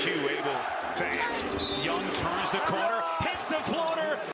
IQ able to answer. Young turns the corner.